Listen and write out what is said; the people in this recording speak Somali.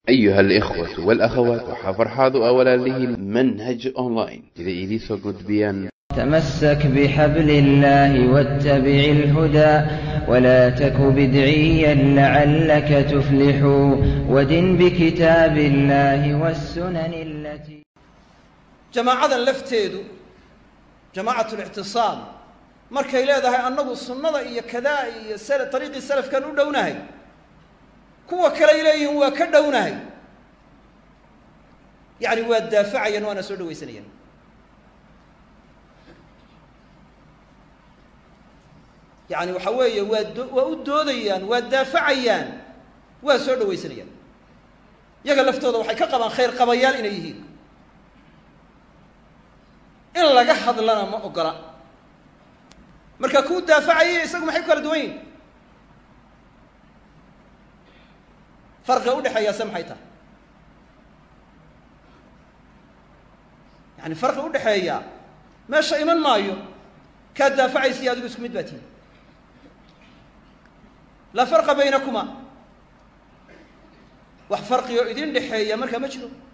أيها الإخوة والأخوات وحفرحاض أولا له منهج أونلاين إذا إلي سقط بيان تمسك بحبل الله واتبع الهدى ولا تك بدعيا لعلك تفلح ودن بكتاب الله والسنن التي جماعة لفتيدو جماعة الاعتصام markay leedahay annagu sunnada iyo kadaa iyo tariiqi salafkan u dhownahay kuwa kale ilayeen waa ka dhownahay yaani waa daafacayaan waana soo dhawaysanayaan yaani waxa weeye waa u doodayaan waa daafacayaan waa soo dhawaysanayaan yaga laftooda waxay ka qabaan khayr qabayaal inay yihiin in laga hadlana ma ogola marka ku daafacayay isagu maxay kala duwan yihiin farqiga u dhaxeeya samxayta yani farqiga u dhaxeeya meesha iman maayo ka daafacaysi adigu isku mid baatiin la farqa baynakuma wax farqiyo idin dhaxeeya marka ma jiro